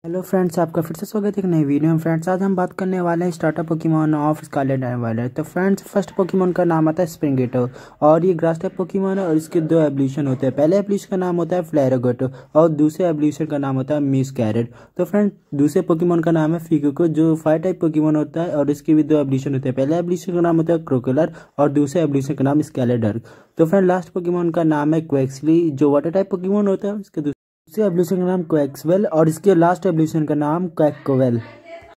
Hello friends, आपका फिर से स्वागत है एक नई वीडियो में। फ्रेंड्स, आज हम बात करने वाले हैं starter Pokemon of Scarlet and Violet. तो फ्रेंड्स, फर्स्ट पोकेमॉन का नाम आता है स्प्रिंगेटो और ये ग्रास टाइप पोकेमॉन है और इसके दो एवोल्यूशन होते हैं। पहले एवोल्यूशन का नाम होता है फ्लैरोगोटो और दूसरे एवोल्यूशन का नाम होता है मिसकैरेट। तो फ्रेंड्स, दूसरे पोकेमॉन का नाम है फिगोको जो फायर टाइप पोकेमॉन होता है और इसके भी दो एवोल्यूशन होते हैं। पहले एवोल्यूशन का नाम होता है क्रोकोलर और दूसरे एवोल्यूशन का नाम स्केलेडर। तो फ्रेंड, लास्ट पोकेमॉन का नाम है क्वेक्सली जो वाटर टाइप पोकेमॉन होता है। इसके दूसरे एवोल्यूशन का नाम क्वेक्सवेल और इसके लास्ट एवोल्यूशन का नाम क्वैक्कोवेल।